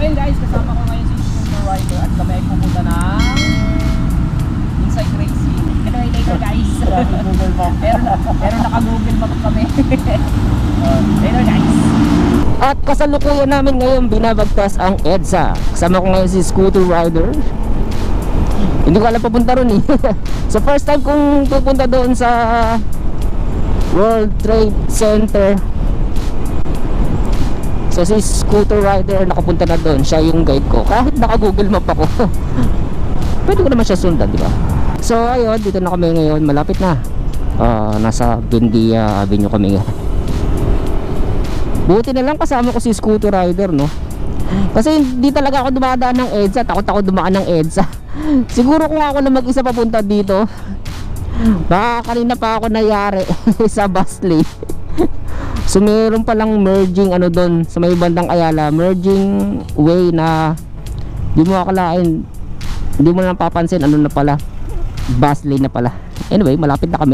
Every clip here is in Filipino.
ayun guys, kasama ko ngayon si Scooter Rider at kami ay pupunta ng Inside Racing. Anyway, later guys. Pero naka-Google Map kami. Later guys. At kasalukuyan namin ngayon binabagtas ang EDSA. Kasama ko ngayon si Scooter Rider. Hindi ko alam papunta ron eh. So first time kong pupunta doon sa World Trade Center. So si Scooter Rider nakapunta na doon. Siya yung guide ko. Kahit naka-Google Map ako. Pwede ko naman siya sundan, di ba? So ayun, dito na kami ngayon. Malapit na. Nasa Buendia Avenue kami. Buti na lang kasama ko si Scooter Rider, no? Kasi hindi talaga ako dumadaan ng EDSA. Takot ako dumaan ng EDSA. Siguro kung ako na mag-isa papunta dito, baka kanina pa ako nayari sa bus lane. So meron palang merging ano doon sa may bandang Ayala, merging way na di mo akalain, hindi mo na papansin ano na pala, bus lane na pala. Anyway, malapit na kami.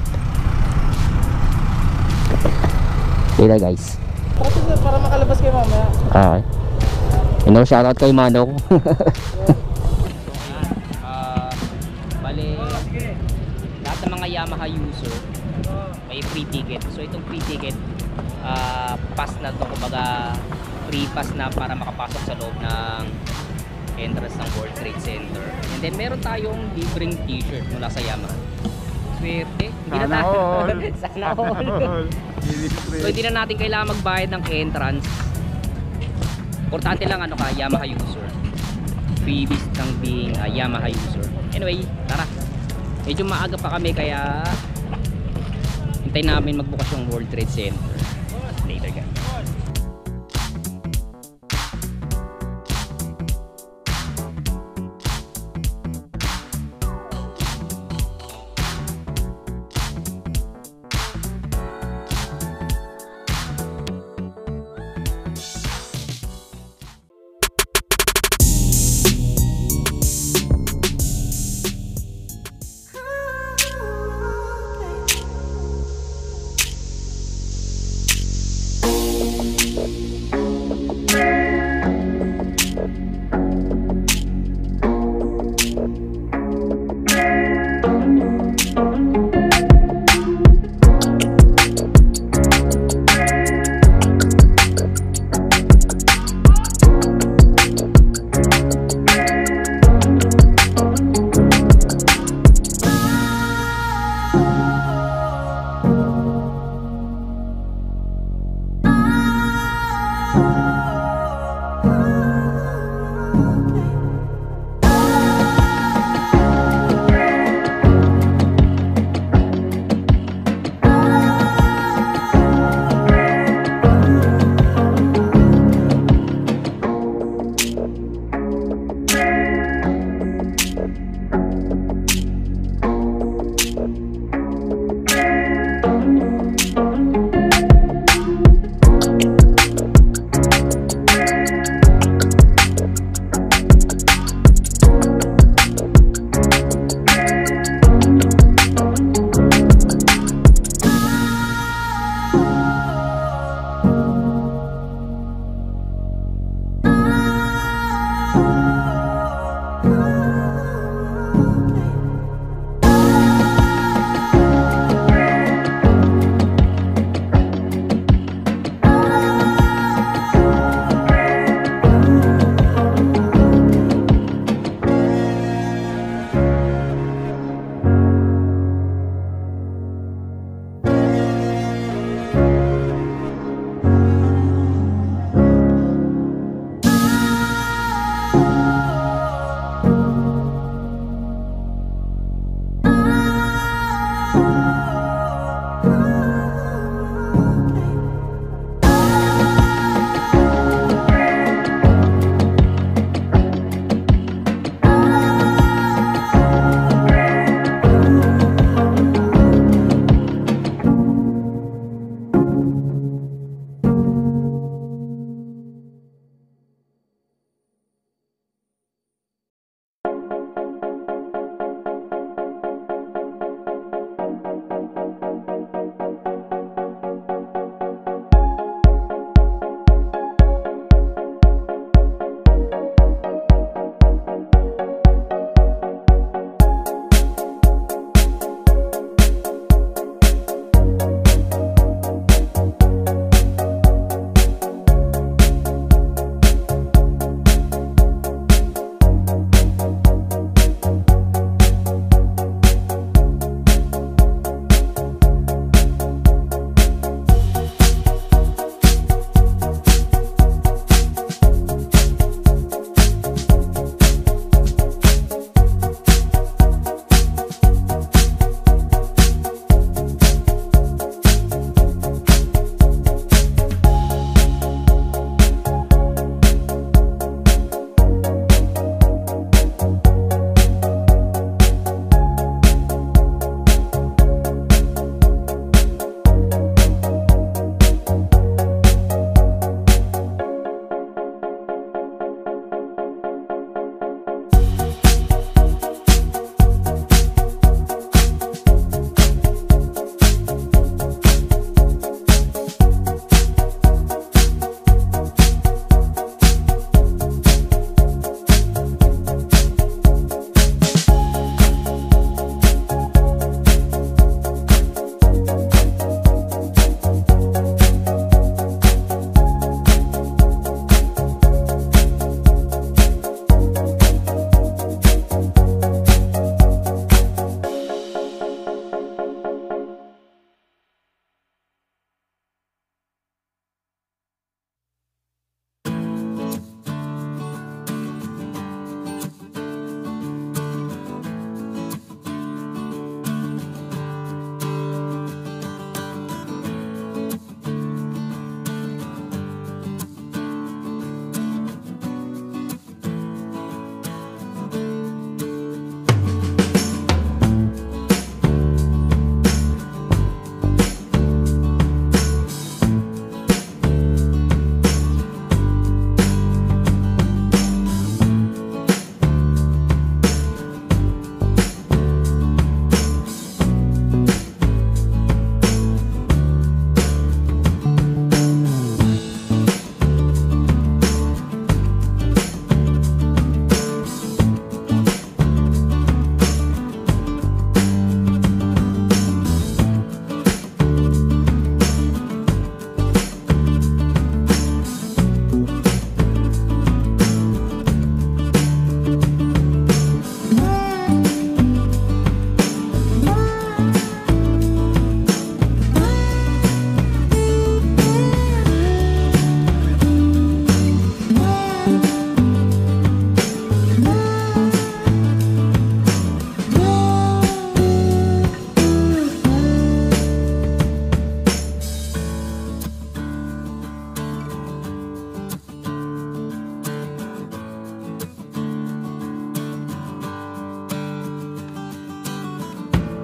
Kaya guys, para makalabas kayo mamaya. okay. Shoutout kay Manong. Bale, lahat ng mga Yamaha user may free ticket. So itong free ticket, pass na to, kumbaga free pass na para makapasok sa loob ng entrance ng World Trade Center. And then meron tayong libreng t-shirt mula sa Yamaha. Swerte. Sana all. Sana all. So hindi na natin kailangan magbayad ng entrance. Importante lang ano ka, Yamaha user. Freebies ng being a Yamaha user. Anyway, tara. Medyo maaga pa kami kaya hintayin namin magbukas yung World Trade Center. Later guys.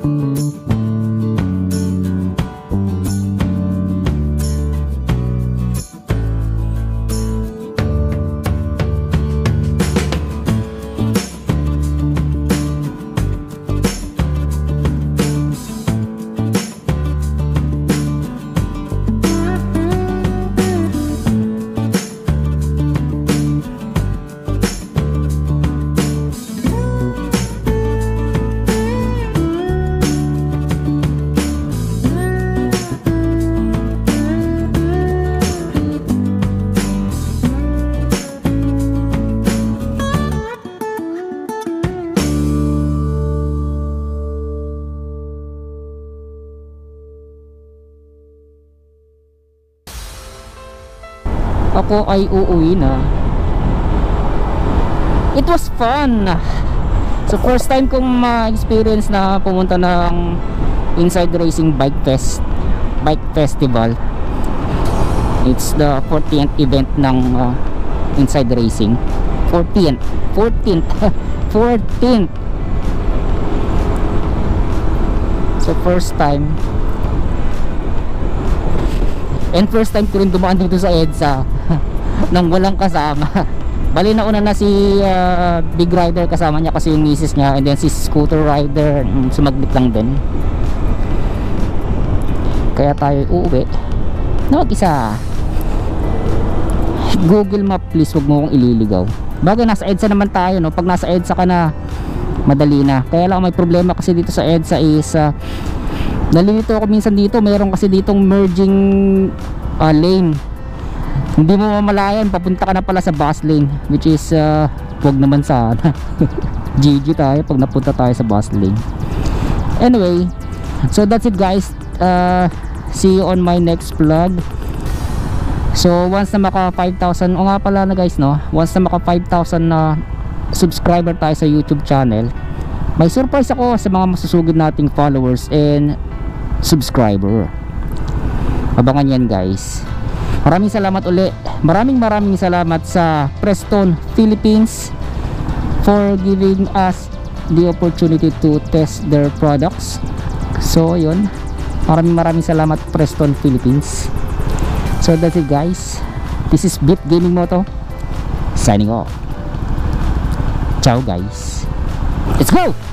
Ako ay uuwi na. It was fun. So first time kong ma-experience na pumunta ng Inside Racing Bike Festival. It's the 14th event ng Inside Racing. 14th 14th. So first time. And first time ko rin dumaan dito sa EDSA nang walang kasama. Bali nauna na si Big Rider, kasama niya kasi yung misis niya, and then si Scooter Rider sumaglit lang din. Kaya tayo uuwi na mag-isa. Google Map please, wag mo akong ililigaw. Bagay nasa EDSA naman tayo, no? Pag nasa EDSA ka na, madali na. Kaya lang may problema kasi dito sa EDSA is nalilito ako minsan dito. Meron kasi ditong merging lane. Hindi mo mamalayan, papunta ka na pala sa bus lane, which is wag naman sana. GG tayo pag napunta tayo sa bus lane. Anyway, so that's it guys. See you on my next vlog. So once na maka 5,000, o nga pala na guys, no, once na maka 5,000 na subscriber tayo sa YouTube channel, may surprise ako sa mga masusugid nating followers and subscriber. Abangan yan guys. Maraming salamat uli. Maraming salamat sa Preston Philippines for giving us the opportunity to test their products. So yun, maraming salamat Preston Philippines. So that's it guys. This is Beat Gaming Moto signing off. Ciao guys. Let's go!